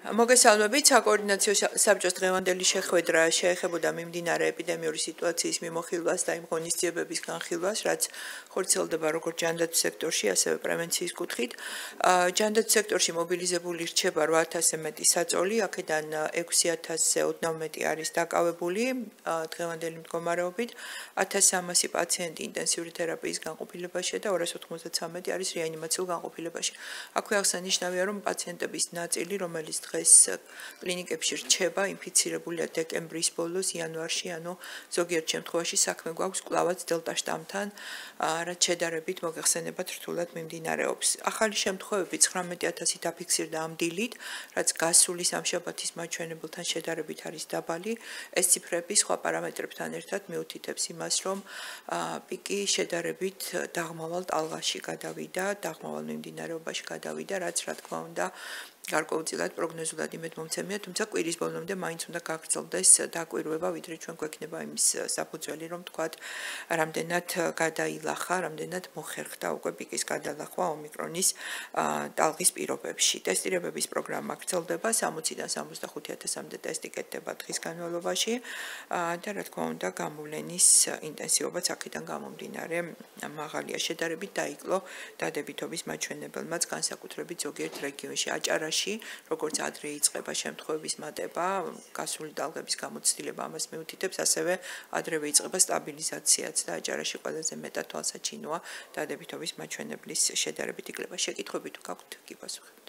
მოგესალმებით, საკოორდინაციო საბჭოს დღევანდელი შეხვედრა შეეხებოდა მიმდინარე ეპიდემიური სიტუაციის მიმოხილვას და იმ ღონისძიებების განხილვას, რაც ხორციელდება როგორც ჯანდაცვის სექტორში, ასევე პრევენციის კუთხით. ჯანდაცვის სექტორში მობილიზებული რჩება 8000-ზე მეტი საწოლი, აქედან 6000-ზე ოდნავ მეტი არის დაკავებული დღევანდელი მდგომარეობით, 1300 პაციენტი ინტენსიური თერაპიის განყოფილებაში და 293 არის რეანიმაციულ განყოფილებაში. აქვე აღსანიშნავია, რომ პაციენტების ნაწილი, რომელიც დღეს კლინიკებში რჩება, ინფიცირებულია დეკემბრის ბოლოს, იანვარში, ანუ ზოგიერთ შემთხვევაში საქმე გვაქვს კვლავაც დელტა შტამთან, რაც შედარებით მოგეხსენებათ რთულად მიმდინარეობს. ახალი შემთხვევები 19000 დაფიქსირდა ამ დილით, რაც გასული სამშაბათის მაჩვენებელთან შედარებით არის დაბალი. ეს ციფრები სხვა პარამეტრებთან ერთად მიუთითებს იმას, რომ პიკი შედარებით დაღმავალ ტალღაში გადავიდა, დაღმავალ მიმდინარეობაში გადავიდა, რაც რა თქმა უნდა გარკვეულწილად პროგნოზულად იმედმომცემია, თუმცა კვირის ბოლომდე მაინც უნდა გაგრძელდეს დაკვირვება, ვიდრე ჩვენ გვექნება იმის საფუძველი, რომ თქვათ, რამდენად გადაილახა, რამდენად მოხერხდა უკვე პიკის გადალახვა ომიკრონის ტალღის პირობებში. ტესტირებების პროგრამა გრძელდება 60-დან 65000-მდე ტესტი კეთდება დღის განმავლობაში და რა თქმა უნდა, გამოვლენის ინტენსივობაც აქედან გამომდინარე მაღალია. შედარებით დაიკლო დადებითობის მაჩვენებელმაც განსაკუთრებით ზოგიერთ რეგიონში აჭარაში როგორც ადრე იწყება შემთხვევების მატება, გასული ტალღების გამოცდილება ამას მიუთითებს, ასევე ადრევე იწყება სტაბილიზაციაც და აჭარაში ყველაზე მეტად თვალსაჩინოა დადებითობის მაჩვენებლის შედარებით იკლება. შეკითხვები თუ გაქვთ, კი პასუხებთ.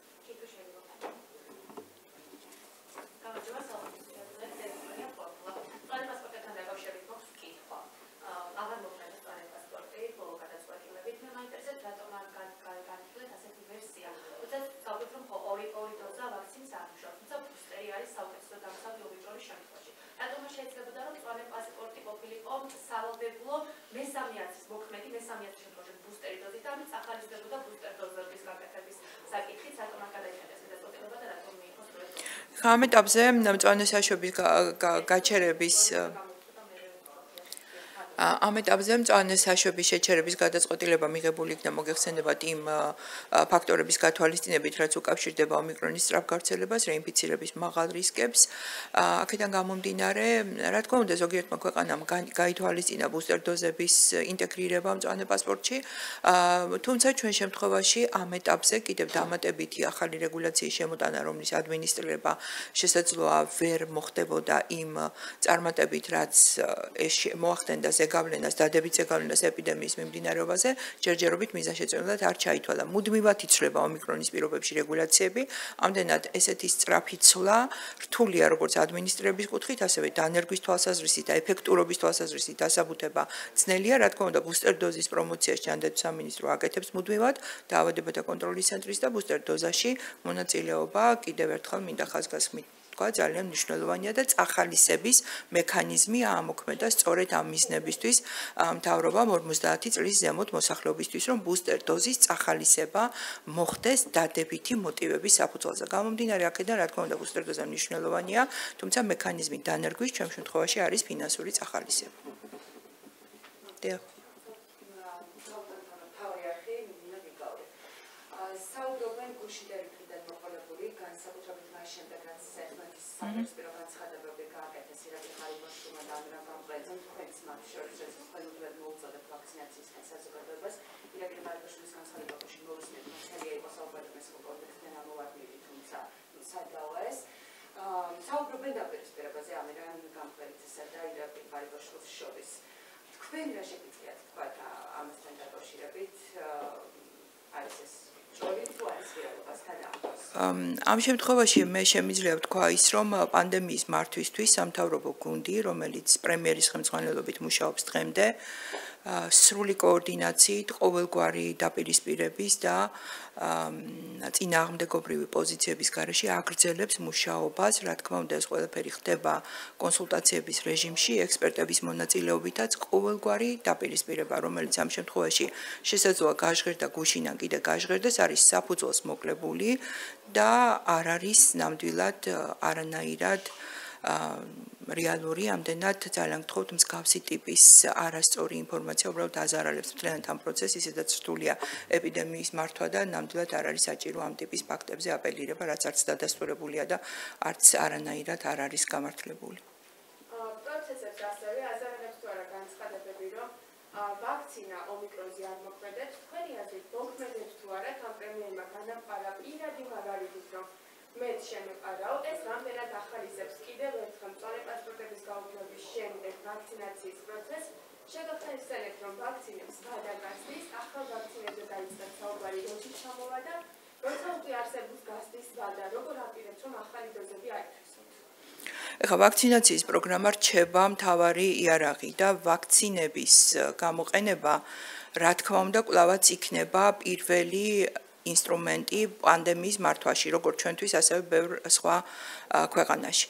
ამ ეტაპზე მწვანე საშუალების გაჩერების ამ ეტაპზე მწვანე საშუალების შეჩერების გადაწყვეტილება მიღებული იქნა მოგეხსენებათ იმ ფაქტორების გათვალისწინებით, რაც უკავშირდება ომიკრონის სწრაფ გავრცელებას, რეინფიცირების მაღალ რისკებს. აქედან გამომდინარე, რა თქმა უნდა, ზოგიერთმა ქვეყანამ გაითვალისწინა ბუსტერ დოზების ინტეგრირება მწვანე პასპორტში, თუმცა ჩვენ შემთხვევაში ამ ეტაპზე კიდევ დამატებითი ახალი რეგულაციის შემოტანა, რომლის ადმინისტრირება შესაძლოა ვერ მოხდებოდა იმ წარმატებით, რაც მოახდენდა ზეგავლენას, დადებით ზეგავლენას ეპიდემიის მიმდინარეობაზე, ჯერჯერობით მიზანშეწონილად არ ჩაითვალა. მუდმივად იცვლება ომიკრონის პირობებში რეგულაციები, ამდენად ესეთი სწრაფი ცვლა რთულია როგორც ადმინისტრირების კუთხით, ასევე დანერგვის თვალსაზრისით და ეფექტურობის თვალსაზრისით დასაბუთება ძნელია, რა თქმა უნდა, ბუსტერ დოზის პრომოციას ჯანდაცვის სამინისტრო აკეთებს მუდმივად, დაავადებათა კონტროლის ცენტრის და ბუსტერ დოზაში მონაწილეობა კიდევ ერთხელ მინდა ხაზგასმით ძალიან მნიშვნელოვანია და წახალისების მექანიზმი აამოქმედა სწორედ ამ მიზნებისთვის მთავრობამ 50 წლის ზემოთ მოსახლეობისთვის, რომ ბუსტერ დოზის წახალისება მოხდეს დადებითი მოტივების საფუძველზე. გამომდინარე აქედან, რა თქმა უნდა, ბუსტერ დოზა მნიშვნელოვანია, თუმცა მექანიზმი დანერგვის ჩვენ შემთხვევაში არის ფინანსური წახალისება. დიახ. ამ შემთხვევაში მე შემიძლია ვთქვა ის, რომ პანდემიის მართვისთვის სამთავრობო გუნდი, რომელიც პრემიერის ხელმძღვანელობით მუშაობს დღემდე, სრული კოორდინაციით, ყოველგვარი დაპირისპირების და წინააღმდეგობრივი პოზიციების გარეშე აგრძელებს მუშაობას, რა თქმა უნდა, ეს ყველაფერი ხდება კონსულტაციების რეჟიმში, ექსპერტების მონაწილეობითაც ყოველგვარი დაპირისპირება, რომელიც ამ შემთხვევაში შესაძლოა გაჟღერდა გუშინან კიდე გაჟღერდეს, არის საფუძველს მოკლებული და არ არის ნამდვილად არანაირად რეალური, ამდენად ძალიან გთხოვთ მსგავსი ტიპის არასწორი ინფორმაცია უბრალოდ აზარალებს მთლიანად ამ პროცესს, ისედაც რთულია ეპიდემიის მართვა და ნამდვილად არ არის საჭირო ამ ტიპის ფაქტებზე აპელირება, რაც არც დადასტურებულია და არც არანაირად არ არის გამართლებული. პროცესებს ასევე აზარალებს თუ არა განცხადებები, რომ ვაქცინა ომიკრონზე არ მოქმედებს, თქვენი აზრით მოქმედებს თუ არა კამპანიებმა განაყარა პირადი მაგალითის, რომ მეც შემეყარავ, ეს რამდენად ახალისებს კიდევ ერთხელ მწვანე პასპორტების გაუქმების შემდეგ ვაქცინაციის პროცესს, შეგახსენებთ, რომ ვაქცინებს ვადა გასდის, ახალ ვაქცინებზე დაიწყეთ საუბარი, როდის ჩამოვა და როცა უკვე არსებობს გასდის ვადა, როგორ აპირებთ, რომ ახალი დოზები აითვისოთ? ეხლა ვაქცინაციის პროგრამა რჩება მთავარი იარაღი და ვაქცინების გამოყენება, რა თქმა უნდა, კვლავაც იქნება პირველი ინსტრუმენტი პანდემიის მართვაში, როგორც ჩვენთვის, ასევე ბევრ სხვა ქვეყანაში.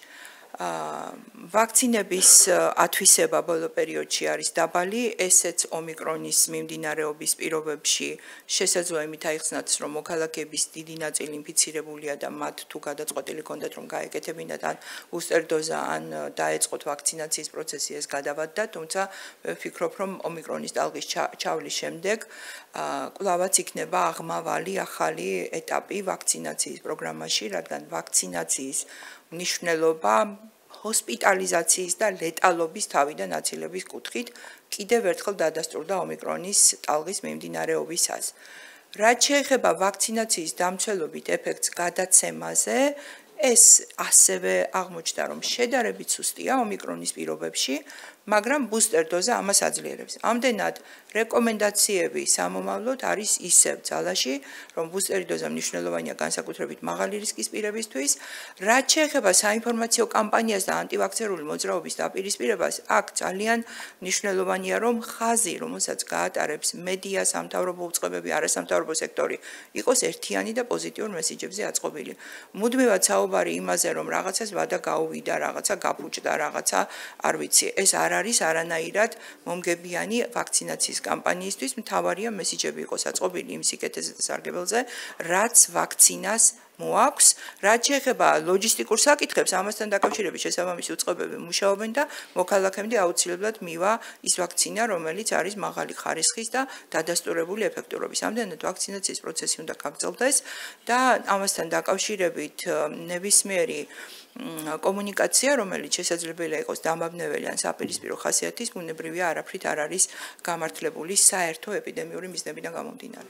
ვაქცინების ათვისება ბოლო პერიოდში არის დაბალი, ესეც ომიკრონის მიმდინარეობის პირობებში შესაძლოა იმით აიხსნათ, რომ მოქალაქეების დიდი ნაწილი ინფიცირებულია და მათ თუ გადაწყვეტილი ჰქონდათ, რომ გაეკეთებინათ ან ბუსტერ დოზა, ან დაეწყოთ ვაქცინაციის პროცესი, ეს გადავადდა, თუმცა ვფიქრობ, რომ ომიკრონის ტალღის ჩავლის შემდეგ კვლავაც იქნება აღმავალი ახალი ეტაპი ვაქცინაციის პროგრამაში, რადგან ვაქცინაციის მნიშვნელობა ჰოსპიტალიზაციის და ლეტალობის თავიდან აცილების კუთხით კიდევ ერთხელ დადასტურდა ომიკრონის ტალღის მიმდინარეობისას. რაც შეეხება ვაქცინაციის დამცველობით ეფექტს გადაცემაზე, ეს ასევე აღმოჩნდა, რომ შედარებით სუსტია ომიკრონის პირობებში, მაგრამ ბუსტერ დოზა ამას აძლიერებს. ამდენად რეკომენდაციები სამომავლოდ არის ისევ ძალაში, რომ ბუსტერი დოზა მნიშვნელოვანია განსაკუთრებით მაღალი რისკის პირებისთვის. რაც შეეხება საინფორმაციო კამპანიას და ანტივაქცერული მოძრაობის დაპირისპირებას, აქ ძალიან მნიშვნელოვანია, რომ ხაზი, რომელსაც გაატარებს მედია, სამთავრობო უწყებები, არასამთავრობო სექტორი, იყოს ერთიანი და პოზიტიურ მესიჯებზე აწყობილი. მუდმივად საუბარი იმაზე, რომ რაღაცას ვადა გაუვიდა, რაღაცა გაფუჭდა, რაღაცა არ ვიცი, ეს არ არის არანაირად მომგებიანი ვაქცინაციის კამპანიისთვის, მთავარია მესიჯები იყოს აწყობილი იმ სიკეთეზე და სარგებელზე, რაც ვაქცინას მოაქვს. რაც შეეხება ლოჯისტიკურ საკითხებს, ამასთან დაკავშირებით შესაბამისი უწყებები მუშაობენ და მოქალაქემდე აუცილებლად მივა ის ვაქცინა, რომელიც არის მაღალი ხარისხის და დადასტურებული ეფექტურობის. ამდენად ვაქცინაციის პროცესი უნდა გაგრძელდეს და ამასთან დაკავშირებით ნებისმიერი კომუნიკაცია, რომელიც შესაძლებელია იყოს დამაბნეველი ან საპირისპირო ხასიათის, ბუნებრივია არაფრით არ არის გამართლებული საერთო ეპიდემიური მიზნებიდან გამომდინარე.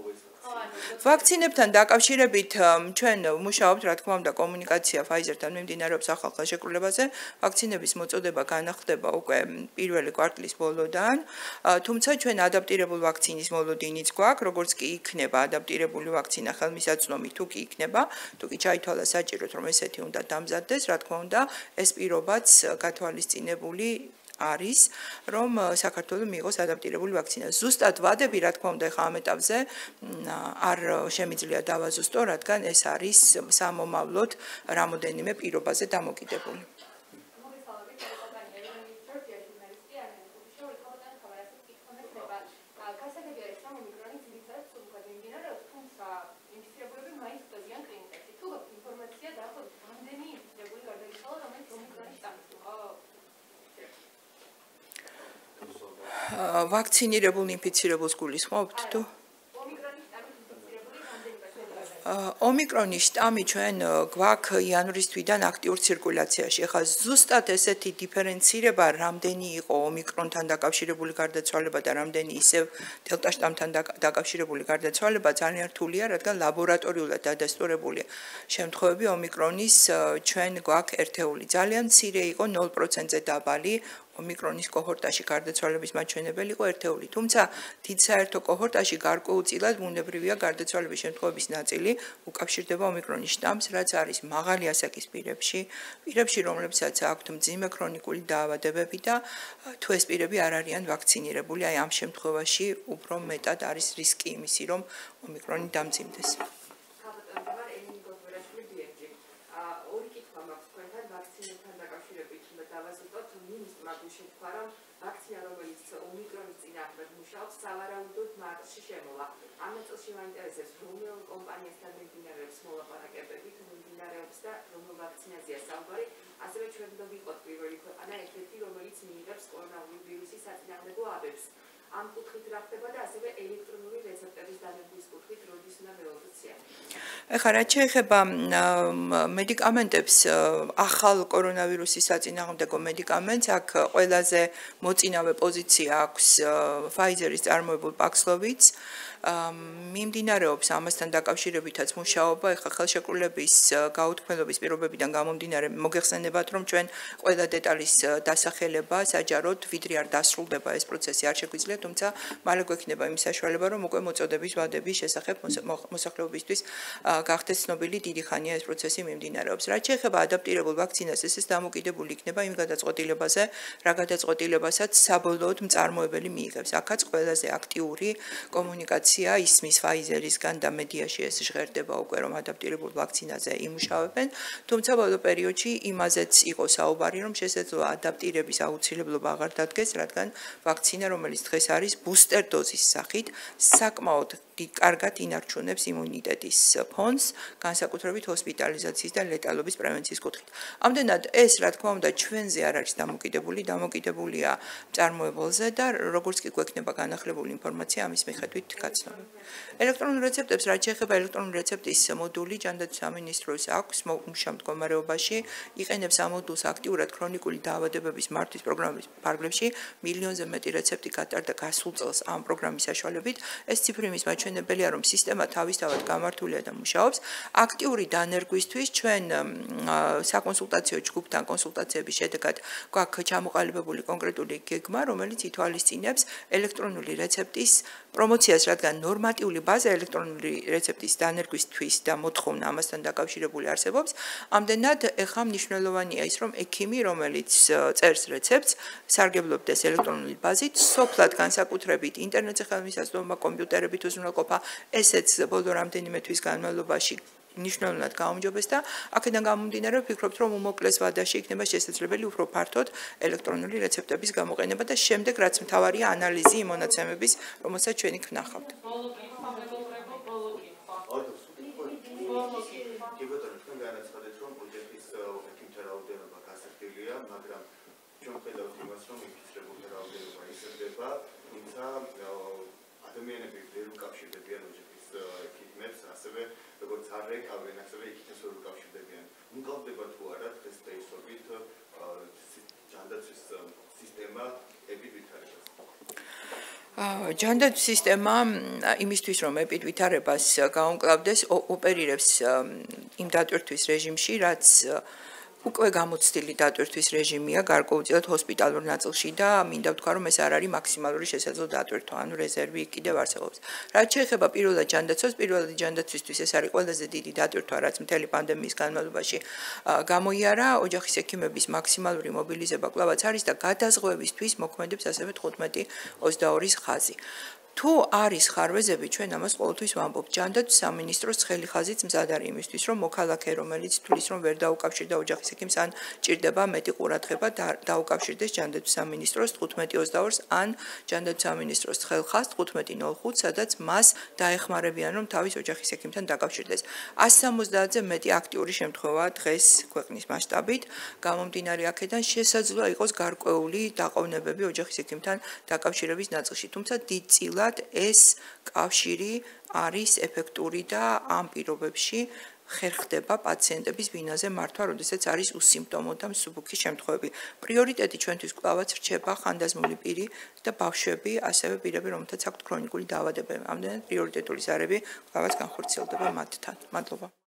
ვაქცინებთან დაკავშირებით ჩვენ ვმუშაობთ, რა თქმა უნდა, კომუნიკაცია Pfizer-თან მიმდინარეობს ახალ ხელშეკრულებაზე. ვაქცინების მოწოდება განახლდება უკვე პირველი კვარტლის ბოლოდან, თუმცა ჩვენ ადაპტირებული ვაქცინის მოლოდინიც გვაქვს, როგორც კი იქნება ადაპტირებული ვაქცინა ხელმისაწვდომი, თუ კი იქნება, თუ კი ჩაითვალა საჭიროდ, რომ ესეთი უნდა დამზადდეს, რა თქმა უნდა, ეს პირობაც გათვალისწინებული არის, რომ საქართველოს მიიღოს ადაპტირებული ვაქცინა. ზუსტად ვადები, რა თქმა უნდა, ახლა ამ ეტაპზე არ შემიძლია დავაზუსტო, რადგან ეს არის სამომავლოდ რამოდენიმე პირობაზე დამოკიდებული. ვაქცინირებულ ინფიცირებულს გულისხმობთ თუ? ომიკრონის შტამი ჩვენ გვაქვს იანვრის თვიდან აქტიურ ცირკულაციაში. ახლა ზუსტად ესეთი დიფერენცირება, რამდენი იყო ომიკრონთან დაკავშირებული გარდაცვალება და რამდენი ისევ დელტა შტამთან დაკავშირებული გარდაცვალება ძალიან რთულია, რადგან ლაბორატორიულად დადასტურებული შემთხვევები ომიკრონის ჩვენ გვაქვს ერთეული. ძალიან მცირე იყო 0%-ზე დაბალი ომიკრონის კოჰორტაში გარდაცვალების მაჩვენებელი იყო ერთეული. თუმცა დიდ საერთო კოჰორტაში გარკვეულწილად ბუნებრივია გარდაცვალების შემთხვევების ნაწილი უკავშირდება ომიკრონის შტამს, რაც არის მაღალი ასაკის პირებში, რომლებსაც აქვთ მძიმე ქრონიკული დაავადებები და თუ ეს პირები არ არიან ვაქცინირებული, აი ამ შემთხვევაში უფრო მეტად არის რისკი იმისი, რომ ომიკრონი დამძიმდეს. შეთქვა, რომ ვაქცინა, რომელიც ომიკრონის წინააღმდეგ მუშაობს, სავარაუდოდ მარტში შემოვა. ამ წელს მაინტერესებს, რომელ კომპანიასთან მიმდინარეობს მოლაპარაკებები, თუ მიმდინარეობს და რომელ ვაქცინაზეა საუბარი, ასევე ჩვენ რა ხდება და ასევე ელექტრონული რეცეპტების დანერგვის კუთხით როდის უნდა მეუღწია? ეხლა რაც შეეხება მედიკამენტებს, ახალ კორონავირუსის საწინააღმდეგო მედიკამენტს, აქ ყველაზე მოწინავე პოზიცია აქვს Pfizer-ის წარმოებულ Paxlovid. მიმდინარეობს ამასთან დაკავშირებითაც მუშაობა, ეხლა ხელშეკრულების გაუთქმელობის პირობებიდან გამომდინარე მოგეხსენებათ, რომ ჩვენ ყველა დეტალის დასახელება საჯაროდ ვიდრე არ დასრულდება ეს პროცესი არ შეგვიძლია, თუმცა მალე გვექნება იმის საშუალება, რომ უკვე მოწოდების ვადების შესახებ მოსახლეობისთვის გახდეს ცნობილი დიდი ხანია ეს პროცესი მიმდინარეობს. რაც შეეხება ადაპტირებულ ვაქცინას, ეს დამოკიდებული იქნება იმ გადაწყვეტილებაზე, რა გადაწყვეტილებასაც საბოლოოდ მწარმოებელი მიიღებს. აქაც ყველაზე აქტიური კომუნიკაცია ისმის Pfizer-ისგან და მედიაში ეს ჟღერდება უკვე რომ ადაპტირებულ ვაქცინაზე იმუშავებენ, თუმცა ბოლო პერიოდში იმაზეც იყო საუბარი, რომ შესაძლოა ადაპტირების აუცილებლობა აღარ დადგეს, რადგან ვაქცინა, რომელიც დღეს არის ბუსტერ დოზის სახით, საკმაოდ კარგად ინარჩუნებს იმუნიტეტის ფონს, განსაკუთრებით ჰოსპიტალიზაციის და ლეტალობის პრევენციის კუთხით. ამდენად ეს, რა თქმა უნდა, ჩვენზე არ არის დამოკიდებულია მწარმოებელზე და როგორც კი გვექნება განახლებული ინფორმაცია ამის მიხედვით გაცნობები. ელექტრონულ რეცეპტებს, რაც შეეხება ელექტრონული რეცეპტის მოდული, ჯანდაცვის სამინისტროს აქვს მუშა მდგომარეობაში, იყენებს ამ მოდულს აქტიურად ქრონიკული დაავადებების მართვის პროგრამის ფარგლებში, მილიონზე მეტი რეცეპტი გატარდა გასულ წელს ამ პროგრამის საშუალებით. ეს ციფრი მის მაჩვენებელია, რომ სისტემა თავისთავად გამართულია და მუშაობს. აქტიური დანერგვისთვის ჩვენ საკონსულტაციო ჯგუფთან კონსულტაციების შედეგად გვაქვს ჩამოყალიბებული კონკრეტული გეგმა, რომელიც ითვალისწინებს ელექტრონული რეცეპტის პრომოციას, რადგან ნორმატიული ბაზა ელექტრონული რეცეპტის დანერგვისთვის და მოთხოვნა ამასთან დაკავშირებული არსებობს. ამდენად ეხლა მნიშვნელოვანია ის, რომ ექიმი, რომელიც წერს რეცეპტს, სარგებლობდეს ელექტრონული ბაზით, სოფლად განსაკუთრებით ინტერნეტზე ხელმისაწვდომობა, კომპიუტერებით უზრუნველყოფა, ესეც ბოლო რამდენიმე თვის განმავლობაში მნიშვნელოვნად გაუმჯობეს და აქედან გამომდინარე ვფიქრობთ, რომ უმოკლეს ვადაში იქნება შესაძლებელი უფრო ფართოდ ელექტრონული რეცეპტების გამოყენება და შემდეგ რაც მთავარია ანალიზი იმ მონაცემების, რომელსაც ჩვენ იქ ვნახავთ. ადამიანები ვერ უკავშირდებიან ოჯახის ექიმებს, ასევე როგორც არ ეკავენ, ასევე იქითაც ვერ უკავშირდებიან. უკავდება თუ არა დღეს დღეისობით ჯანდაცვის სისტემა ეპიდ ვითარებას? ჯანდაცვის სისტემა იმისთვის, რომ ეპიდ ვითარებას გაუმკლავდეს, ოპერირებს იმ დატვირთვის რეჟიმში, რაც უკვე გამოცდილი დატვირთვის რეჟიმია გარკვეულწილად ჰოსპიტალურ ნაწილში და მინდა ვთქვა, რომ ეს არ არის მაქსიმალური შესაძლო დატვირთვა, ანუ რეზერვი კიდევ არსებობს. რაც შეეხება პირველად ჯანდაცვას, პირველად ჯანდაცვისთვის ეს არის ყველაზე დიდი დატვირთვა, რაც მთელი პანდემიის განმავლობაში გამოიარა. ოჯახის ექიმების მაქსიმალური მობილიზება კვლავაც არის და გადაზღვევისთვის მოქმედებს ასევე 15-22-ის ხაზი. თუ არის ხარვეზები, ჩვენ ამას ყოველთვის ვამბობთ. ჯანდაცვის სამინისტროს ცხელი ხაზიც მზად არის იმისთვის, რომ მოქალაქე, რომელიც თulis რომ ვერ დაუკავშირდა ოჯახის ექიმს, ან ჭირდება მეტი ყურადღება, დაუკავშირდეს ჯანდაცვის სამინისტროს 15-22-ს, ან ჯანდაცვის სამინისტროს ცხელ ხაზს 15-05, სადაც მას დაეხმარებიან, რომ თავის ოჯახის ექიმთან დაკავშირდეს. 170-ზე მეტი აქტიური შემთხვევაა დღეს ქვეყნის მასშტაბით. გამომდინარე აქედან შესაძლოა იყოს გარკვეული დაყოვნებები ოჯახის ექიმთან დაკავშირების ნაწილში, თუმცა დიდწილად ეს კავშირი არის ეფექტური და ამ პირობებში ხერხდება პაციენტების ბინაზე მართვა, როდესაც არის უსიმპტომო და მსუბუქი შემთხვევები. პრიორიტეტი ჩვენთვის კვლავაც რჩება ხანდაზმული პირი და ბავშვები, ასევე პირები, რომელთაც აქვთ ქრონიკული დაავადებები. ამდენად პრიორიტეტული ზარები კვლავაც განხორციელდება მათთან. მადლობა.